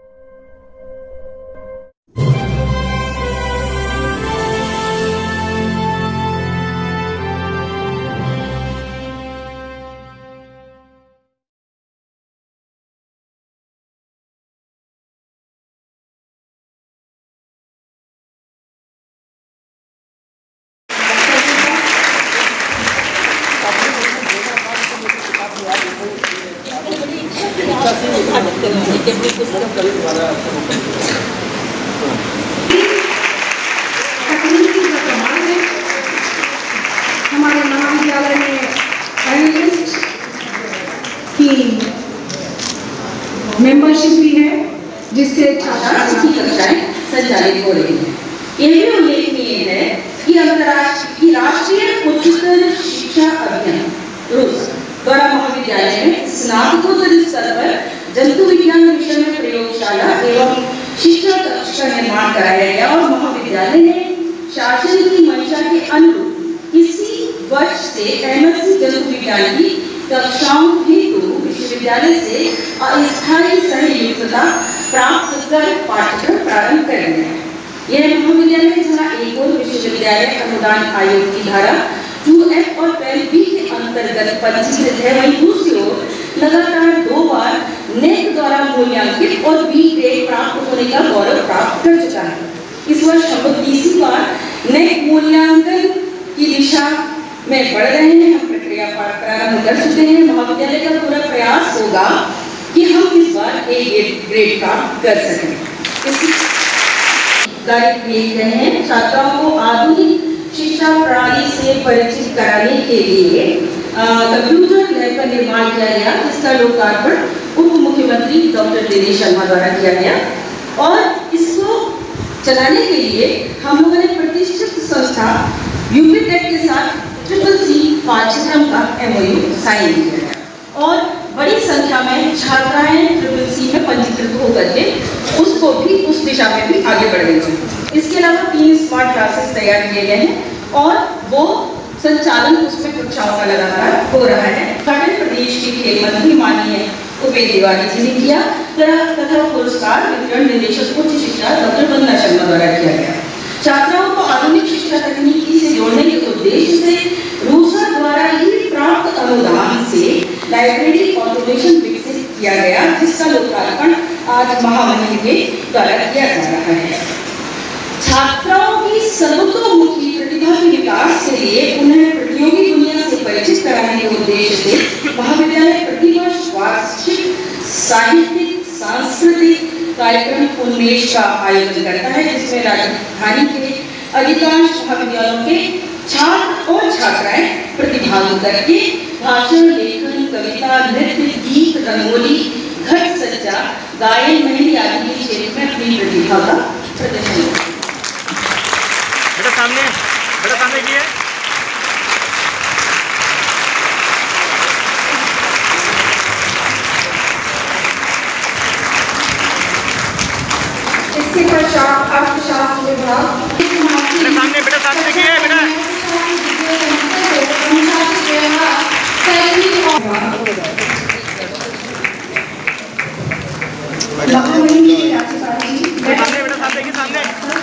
हमारे महाविद्यालय में एनालिस्ट की मेंबरशिप भी है, जिससे छात्र की कक्षाएं संचालित हो रही हैं। यह भी उल्लेखनीय है कि राष्ट्रीय उच्चतर शिक्षा अभियान द्वारा महाविद्यालय में स्नातकोत्तर स्तर पर जंतु विज्ञान विषय में प्रयोगशाला एवं शिक्षा कक्ष का निर्माण कराया गया और महाविद्यालय ने शासन की मंशा के अनुरूप इसी वर्ष से एमएससी जंतु विज्ञान की कक्षाओं हेतु विश्वविद्यालय से अस्थायी सहयुक्तता प्राप्त कर पाठ्यक्रम प्रारंभ कर दिया है। यह महाविद्यालय जहाँ एक और विश्वविद्यालय अनुदान आयोग की धारा 2F और 12B के अंतर्गत पंजीकृत है, वहीं दूसरी ओर लगातार 2 बार नेक द्वारा मूल्यांकित और बी ग्रेड प्राप्त होने का गौरव प्राप्त कर चुका है। इस वर्ष हम लोग 30वीं बार नेक मूल्यांकन की दिशा में बढ़ रहे हैं। हम प्रक्रिया प्रारंभ कर चुके हैं। महाविद्यालय का पूरा प्रयास होगा कि हम इस बार A ग्रेड प्राप्त कर सकें। रहे हैं छात्राओं को आधुनिक शिक्षा प्रणाली से परिचित कराने के लिए कंप्यूटर लैब का निर्माण किया गया, जिसका लोकार्पण उप मुख्यमंत्री डॉक्टर दिनेश शर्मा द्वारा किया गया और इसको चलाने के लिए हम लोगों ने प्रतिष्ठित संस्था यूपीटेक के साथ CCC पाठ्यक्रम का MOU साइन किया गया और बड़ी संख्या में छात्राएं CCC में पंजीकृत होकर के उसको भी उस दिशा में भी आगे बढ़ गई हैं। इसके अलावा 3 स्मार्ट क्लासेस तैयार किए गए हैं और वो संचालन उसमें कक्षाओं का लगातार हो रहा है। उत्तराखंड प्रदेश के खेल मंत्री माननीय उपेंद्र तिवारी जी ने किया तथा पुरस्कार वितरण निदेशक उच्च शिक्षा डॉक्टर वंदना शर्मा द्वारा किया गया। छात्राओं को आधुनिक शिक्षा तकनीकी से जोड़ने के उद्देश्य से रूसा द्वारा ही प्राप्त अनुदान से लाइब्रेरी ऑटोमेशन विकसित किया गया, जिसका लोकार्पण आज महामहिम के द्वारा किया जा रहा है। छात्राओं की सर्वतोमुखी प्रतिभा के विकास के लिए उन्हें प्रतियोगी दुनिया से परिचित कराने के उद्देश्य से महाविद्यालय प्रतिवर्ष वार्षिक साहित्यिक सांस्कृतिक कार्यक्रम उन्मेष का आयोजन करता है, जिसमें राजधानी के अधिकांश महाविद्यालयों के छात्र और छात्राएं प्रतिभाग करके भाषण, लेखन, कविता, नृत्य, गीत, रंगोली, घट सज्जा, गायन, मेहंदी आदि के क्षेत्र में अपनी प्रतिभा का प्रदर्शन करते हैं। बेटा सामने की है। इसके पश्चात अर्थशास्त्र विभाग बेटा सामने की है। बेटा सामने की सामने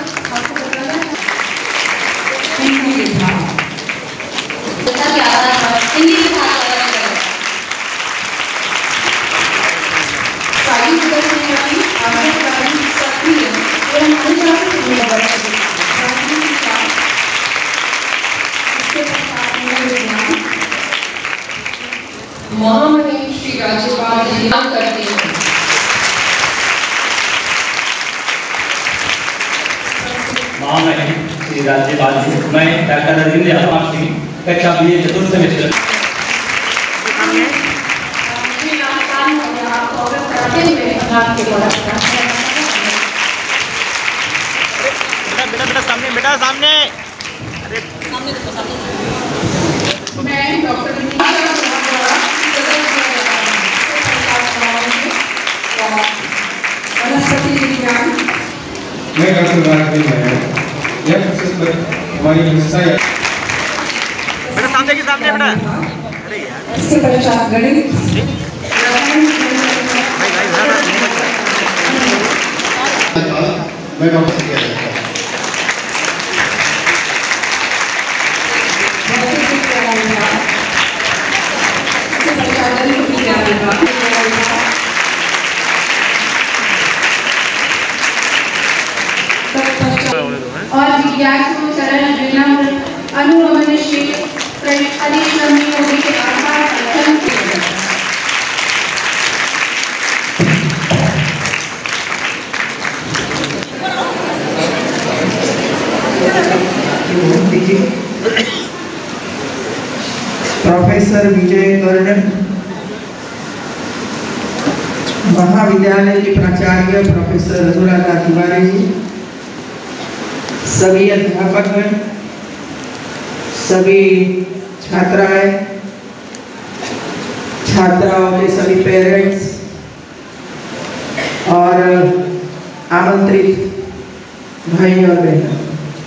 महामहिम श्री राज्यपाल निदान करते हैं। महामहिम श्री राज्यपाल जी, मैं डॉक्टर राजेंद्र कुमार सिंह, कक्षा BA चतुर्थ सेमेस्टर। बेटा सामने बेटा सामने मैं डॉक्टर वनस्पति विज्ञान, मैं डॉक्टर राजवीर नायक, यह प्रोसेस पर हमारी हिस्सा है। बेटा सामने की सामने बेटा। अरे यार इसके पश्चात गणित, मैं डॉक्टर किया जाता हूँ। और जिज्ञासु सरल विनम्र अनुगमनशील परिश्रमी होने के आधार पर प्रोफेसर विजय कर्णन, महाविद्यालय के प्राचार्य प्रोफेसर अनुराधा तिवारी जी, सभी अध्यापकगण, सभी छात्राएं, छात्राओं के सभी पेरेंट्स और आमंत्रित भाई और बहनों,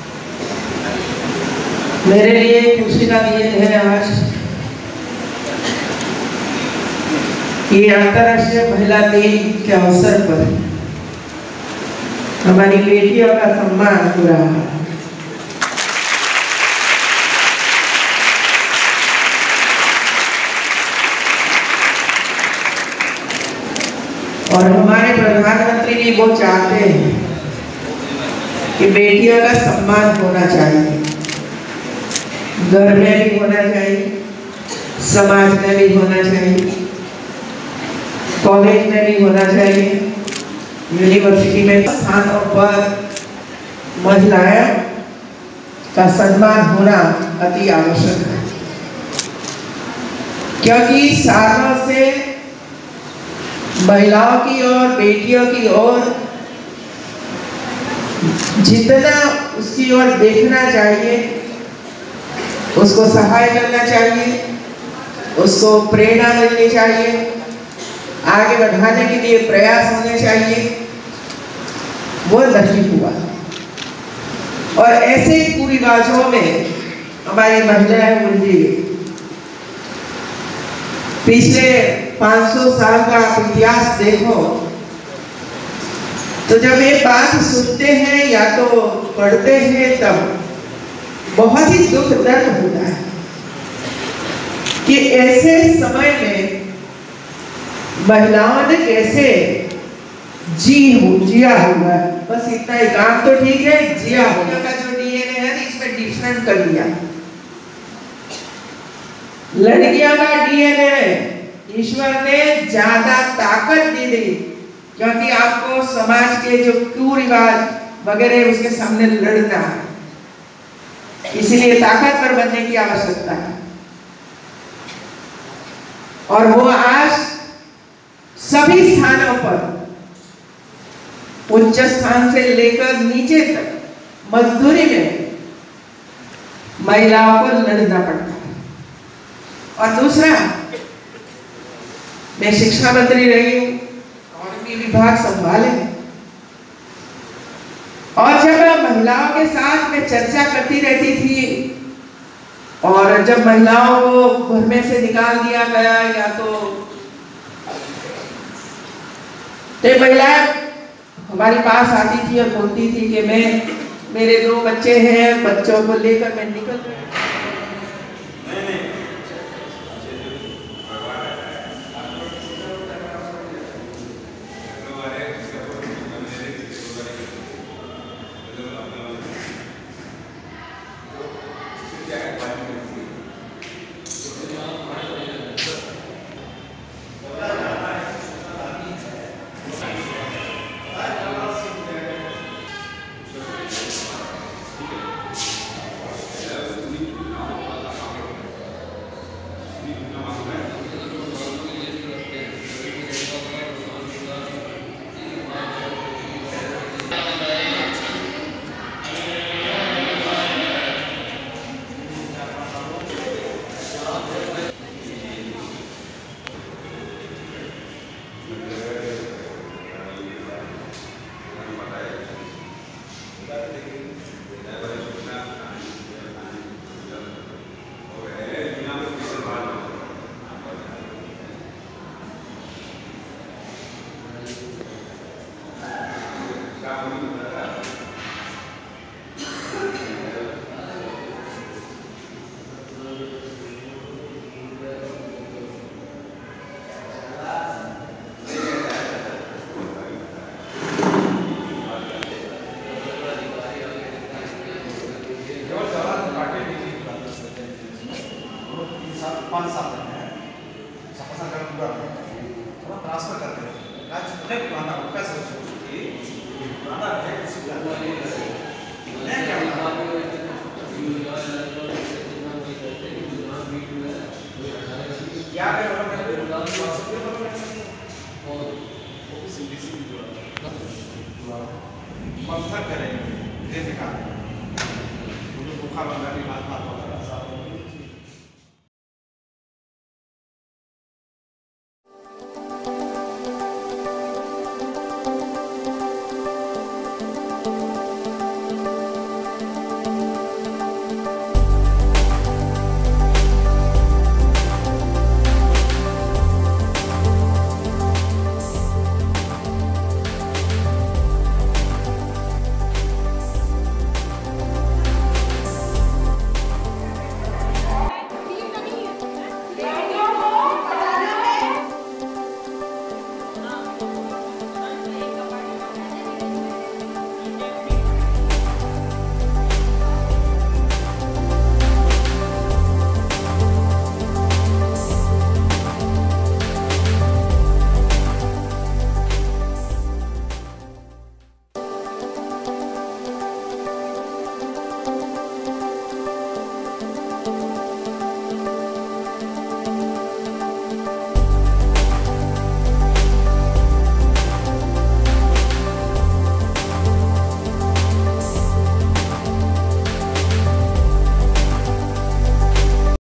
मेरे लिए खुशी का दिन है आज ये अंतर्राष्ट्रीय महिला दिन के अवसर पर हमारी बेटियों का सम्मान हो रहा है। और हमारे प्रधानमंत्री भी वो चाहते हैं कि बेटियों का सम्मान होना चाहिए, घर में भी होना चाहिए, समाज में भी होना चाहिए, कॉलेज में भी होना चाहिए, यूनिवर्सिटी में स्थानों पर महिलाएं का सम्मान होना अति आवश्यक है, क्योंकि सालों से महिलाओं की और बेटियों की ओर जितना उसकी ओर देखना चाहिए, उसको सहाय करना चाहिए, उसको प्रेरणा मिलनी चाहिए, आगे बढ़ाने के लिए प्रयास होने चाहिए, वो नहीं हुआ। और ऐसे कुरिवाजों में हमारी महिलाएं उलझी गई। पिछले 500 साल का आप इतिहास देखो तो जब ये बात सुनते हैं या तो पढ़ते हैं तब बहुत ही दुख दर्द होता है कि ऐसे समय में महिलाओं ने कैसे जिया होगा। बस इतना ही काम तो ठीक है, जिया होगा का जो डीएनए है इसमें डिफरेंट कर दिया। लड़कियों का डीएनए ईश्वर ने ज्यादा ताकत दे दी, क्योंकि आपको समाज के जो कुरिवाज वगैरह उसके सामने लड़ना है, इसीलिए ताकतवर बनने की आवश्यकता है। और वो आज सभी स्थानों पर उच्च स्थान से लेकर नीचे तक मजदूरी में महिलाओं को लड़ना पड़ता है। और दूसरा, मैं शिक्षा मंत्री रही हूं और भी विभाग संभाले, और जब महिलाओं के साथ मैं चर्चा करती रहती थी और जब महिलाओं को घर में से निकाल दिया गया या तो महिलाएं हमारे पास आती थी और बोलती थी कि मेरे 2 बच्चे हैं, बच्चों को लेकर मैं निकल गई। 5 साल तक है सफल कर पूरा थोड़ा ट्रांसफर करते हैं राज्य में पुराना पैसा कि पुराना है किसी को नहीं करना क्या है मंथन करेंगे ये दिखा मुझे भूखा बंदा की बात